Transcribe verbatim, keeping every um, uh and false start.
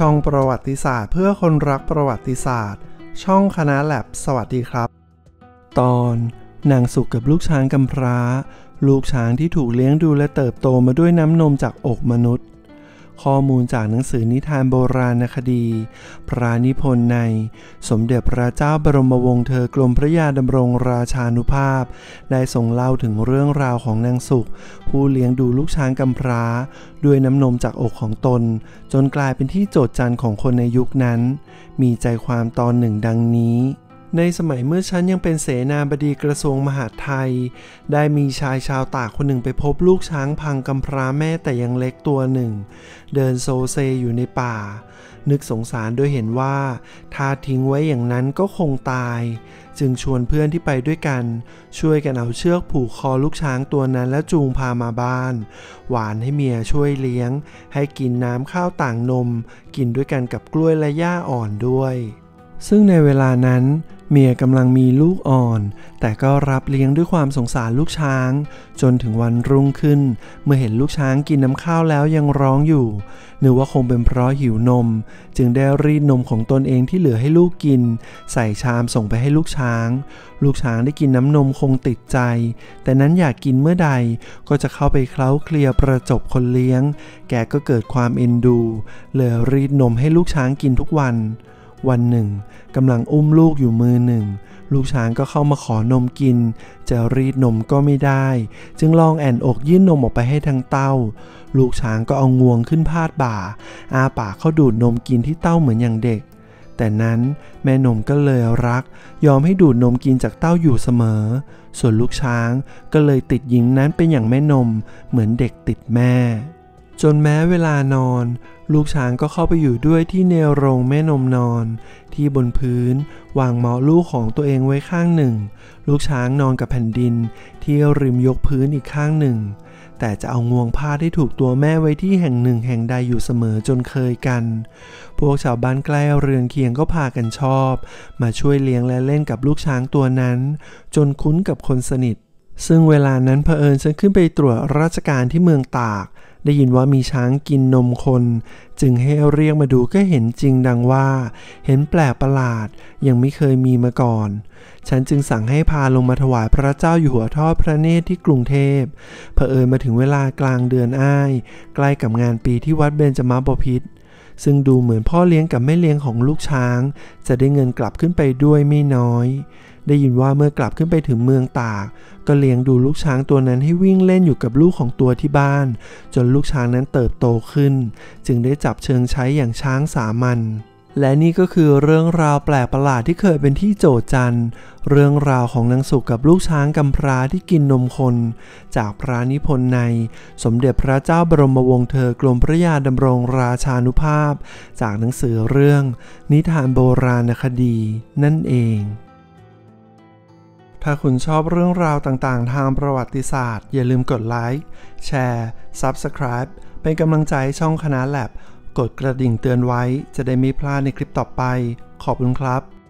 ช่องประวัติศาสตร์เพื่อคนรักประวัติศาสตร์ช่องคณะแลบสวัสดีครับตอนนางสุกกับลูกช้างกำพร้าลูกช้างที่ถูกเลี้ยงดูและเติบโตมาด้วยน้ำนมจากอกมนุษย์ข้อมูลจากหนังสือนิทานโบราณคดีพระนิพนธ์ในสมเด็จพระเจ้าบรมวงศ์เธอกรมพระยาดำรงราชานุภาพได้ทรงเล่าถึงเรื่องราวของนางสุกผู้เลี้ยงดูลูกช้างกำพร้าด้วยน้ำนมจากอกของตนจนกลายเป็นที่โจษจันของคนในยุคนั้นมีใจความตอนหนึ่งดังนี้ในสมัยเมื่อฉันยังเป็นเสนาบดีกระทรวงมหาดไทยได้มีชายชาวตากคนหนึ่งไปพบลูกช้างพังกำพร้าแม่แต่ยังเล็กตัวหนึ่งเดินโซเซอยู่ในป่านึกสงสารโดยเห็นว่าถ้าทิ้งไว้อย่างนั้นก็คงตายจึงชวนเพื่อนที่ไปด้วยกันช่วยกันเอาเชือกผูกคอลูกช้างตัวนั้นและจูงพามาบ้านหวานให้เมียช่วยเลี้ยงให้กินน้ำข้าวต่างนมกินด้วยกันกับกล้วยและหญ้าอ่อนด้วยซึ่งในเวลานั้นเมียกำลังมีลูกอ่อนแต่ก็รับเลี้ยงด้วยความสงสารลูกช้างจนถึงวันรุ่งขึ้นเมื่อเห็นลูกช้างกินน้ำข้าวแล้วยังร้องอยู่นึกว่าคงเป็นเพราะหิวนมจึงได้รีดนมของตนเองที่เหลือให้ลูกกินใส่ชามส่งไปให้ลูกช้างลูกช้างได้กินน้ำนมคงติดใจแต่นั้นอยากกินเมื่อใดก็จะเข้าไปเคล้าเคลียประจบคนเลี้ยงแกก็เกิดความเอ็นดูเลยรีดนมให้ลูกช้างกินทุกวันวันหนึ่งกำลังอุ้มลูกอยู่มือหนึ่งลูกช้างก็เข้ามาขอนมกินจะรีดนมก็ไม่ได้จึงลองแอนอกยื่นนมออกไปให้ทางเต้าลูกช้างก็เอางวงขึ้นพาดบ่าอาปากเข้าดูดนมกินที่เต้าเหมือนอย่างเด็กแต่นั้นแม่นมก็เลยรักยอมให้ดูดนมกินจากเต้าอยู่เสมอส่วนลูกช้างก็เลยติดหญิงนั้นเป็นอย่างแม่นมเหมือนเด็กติดแม่จนแม้เวลานอนลูกช้างก็เข้าไปอยู่ด้วยที่เนโรงแม่นมนอนที่บนพื้นวางหมอลูกของตัวเองไว้ข้างหนึ่งลูกช้างนอนกับแผ่นดินที่ริมยกพื้นอีกข้างหนึ่งแต่จะเอางวงผ้าที่ถูกตัวแม่ไว้ที่แห่งหนึ่งแห่งใดอยู่เสมอจนเคยกันพวกชาวบ้านใกล้เรือนเคียงก็พากันชอบมาช่วยเลี้ยงและเล่นกับลูกช้างตัวนั้นจนคุ้นกับคนสนิทซึ่งเวลานั้นเผอิญฉันขึ้นไปตรวจราชการที่เมืองตากได้ยินว่ามีช้างกินนมคนจึงให้เรียกมาดูก็เห็นจริงดังว่าเห็นแปลกประหลาดยังไม่เคยมีมาก่อนฉันจึงสั่งให้พาลงมาถวายพระเจ้าอยู่หัวทอดพระเนตรที่กรุงเทพเผอิญมาถึงเวลากลางเดือนอ้ายใกล้กับงานปีที่วัดเบญจมบพิตรซึ่งดูเหมือนพ่อเลี้ยงกับแม่เลี้ยงของลูกช้างจะได้เงินกลับขึ้นไปด้วยไม่น้อยได้ยินว่าเมื่อกลับขึ้นไปถึงเมืองตากก็เลี้ยงดูลูกช้างตัวนั้นให้วิ่งเล่นอยู่กับลูกของตัวที่บ้านจนลูกช้างนั้นเติบโตขึ้นจึงได้จับเชิงใช้อย่างช้างสามัญและนี่ก็คือเรื่องราวแปลกประหลาดที่เคยเป็นที่โจษจันเรื่องราวของนางสุกกับลูกช้างกำพร้าที่กินนมคนจากพระนิพนธ์ในสมเด็จพระเจ้าบรมวงศ์เธอกรมพระยาดำรงราชานุภาพจากหนังสือเรื่องนิทานโบราณคดีนั่นเองถ้าคุณชอบเรื่องราวต่างๆทางประวัติศาสตร์อย่าลืมกดไลค์แชร์ ซับสไครบ์ เป็นกำลังใจให้ช่องคณะแลบกดกระดิ่งเตือนไว้จะได้ไม่พลาดในคลิปต่อไปขอบคุณครับ